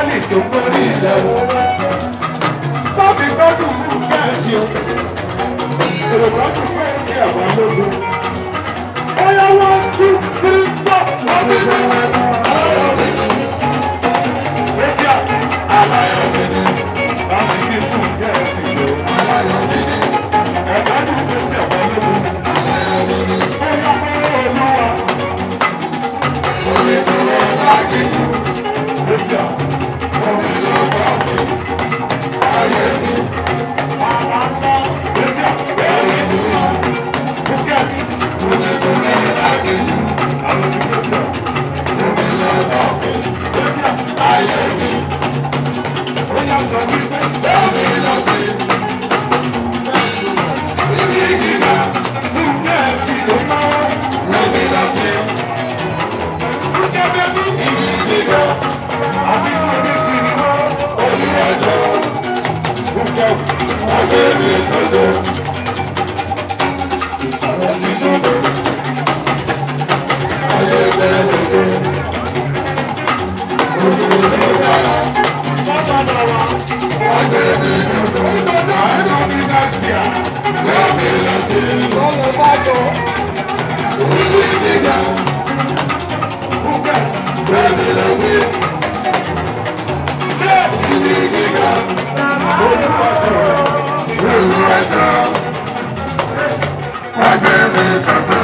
áńgẹ́lì tó ń borí ilẹ̀ o. Bábí gbọ́dún fún kẹ́ẹ̀tì o. Èrò gbọ́dún kẹ́ẹ̀tì àwọn ológun. Ọ̀yá 1, 2, 3, 4. Wọ́n ti gbé wọn. Aláyọ̀ mi ni. Létí à. Aláyọ̀ mi ni. Bábí kí fún kẹ́ẹ̀tì o. Aláyọ̀ mi ni. Ẹ̀gbọ́dún kẹ́ẹ̀tì àwọn ológun. Aláyọ̀ mi ni. Ọ̀yá fún olúwa. Orí tó lọ lágbègbè. Létí à. Omi lọ sọ́ọ̀kì. Ayé mi. Àwọn ńlá. Létí à. Bẹ́ẹ̀ni mi lọ. Bukẹ́ẹ̀tì. Omi tó lọ lágbègbè. Àwọn ti létí à. Omi lọ sọ́ọ̀kì. Létí à. Ayé mi. Ó yà sọ wípé. Bẹ́ẹ̀ni lọ sí. Ibi gíga. Bukẹ́ẹ̀tì ló náwó. Lóbi lọ sí. Bukẹ́ẹ̀tì. Ibi gíga. Àfi omi sí ni wọ́n. Olùwàjọ́. Bukẹ́ẹ̀tì. Agbèrè sọ́dọ̀. Ìsọ̀rọ̀ ti sọ́dọ̀. Ayé bẹ́ẹ̀ lóde. Olùwàjọ́ dára. Bọ́tọ̀dọ̀ wa. Agbèrè sọ́dọ̀. Ìbàdàn ẹ̀rọ ní Nàìjíríà. Lọ́ọ̀mì lọ sí. Lọ́ọ̀mì bá sọ. Olùwàjọ́ gíga. Bukẹ́ẹ̀tì. Lọ́ọ̀mì lọ sí. Ibi gíga. Olùwàjọ́. Olùwàjọ́. Agbèrè sọ́dọ̀.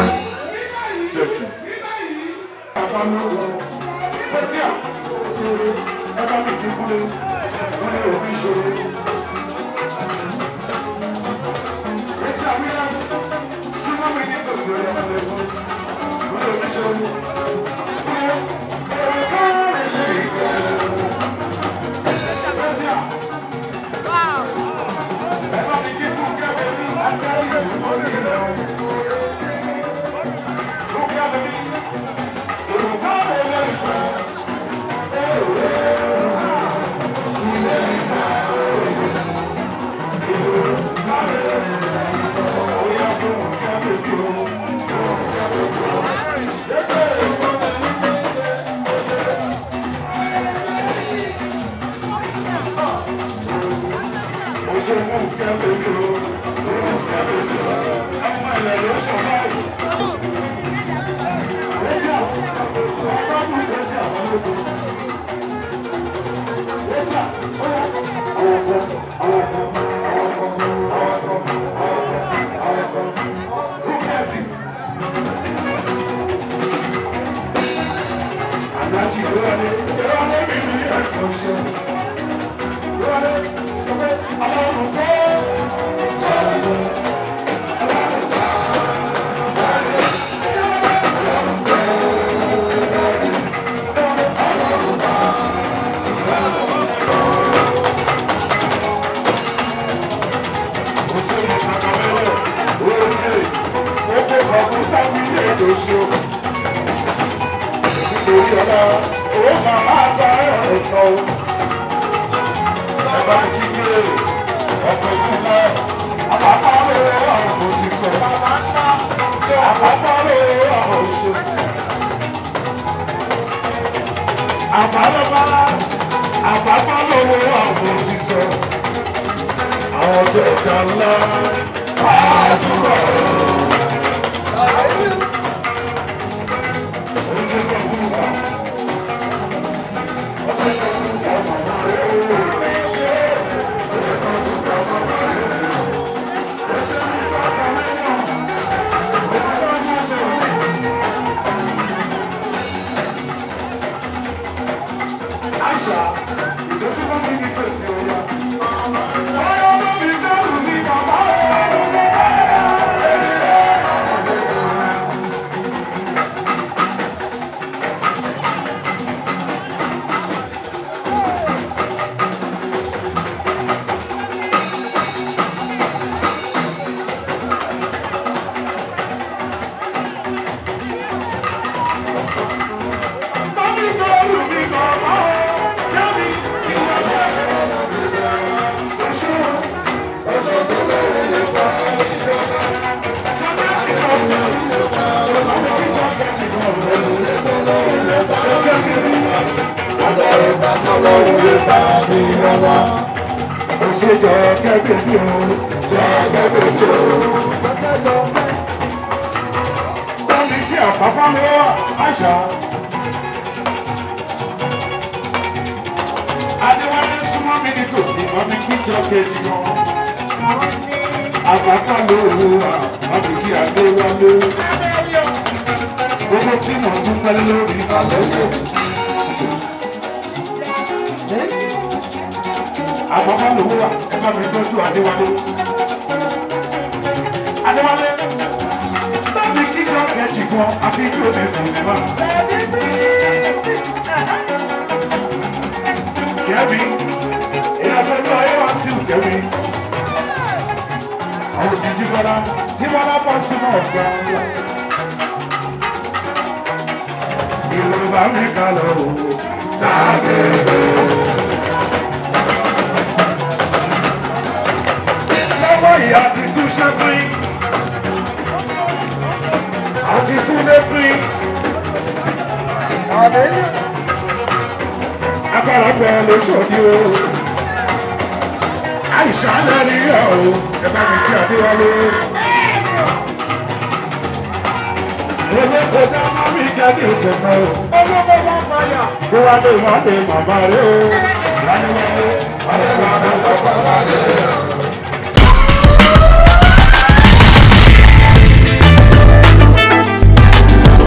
Ọlọ́run bá ọlọ́run lè bá mi lọ́wọ́. Ó ṣe jọ kẹ́kẹ́ bí o, jọ kẹ́kẹ́ bí o. Wọ́n ní kí àpapá mi wá àṣà. Adéwálé súnmọ́ mi nítòsí, wọ́n ní kí jọ kejì wọn. Àpapá ló wò wá, wọ́n ní kí Adéwálé. Gbogbo tí mo ń dúpẹ́ lórí balẹ̀ yẹn. Àpapá ló wò wá, ẹ bá mi tọ́jú Adéwálé. Adéwálé, bámi kí jọ kejì kan, àfi kí o lè sùn nígbà. Kẹ́mi, ìyàtọ̀jú ayé wá sí Kẹ́mi. Àwọn ti Jíbọ́lá bọ́ súnmọ́ ọ̀gá. Yorùbá mi kà lọ o, sábẹ́bẹ́. Lọ́wọ́ ìyá ti tún ṣẹ́pín, àti tún lé pín. Agbára bẹ́ẹ̀ ló ṣòdì o. Àìsàn lẹ́ni yẹ̀ o, ẹ bá mi kí Adéwálé. Olóko dá má mi jáde ìṣẹ̀fẹ̀ o. Olóko wọ́n fàyà. Kó wá lè má lè màmá rẹ̀ o. Adéwálé, Adéwálé, Adéwálé.